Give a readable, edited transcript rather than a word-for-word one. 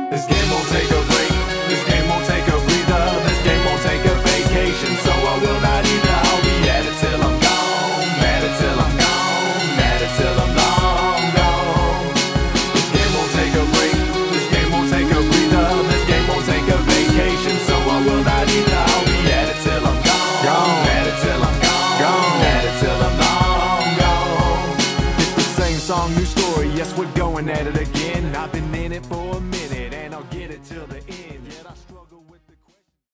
This game won't take a break, this game won't take a breather, this game won't take a vacation, so I will not either. I'll be at it till I'm gone, at it till I'm gone, at it till I'm long gone. This game won't take a break, this game won't take a breather, this game won't take a vacation, so I will not either. I'll be at it till I'm gone, at it till I'm gone, at it till I'm long gone. It's the same song, new story, yes we're going at it again. I've been in it for a minute and I'll get it till the end.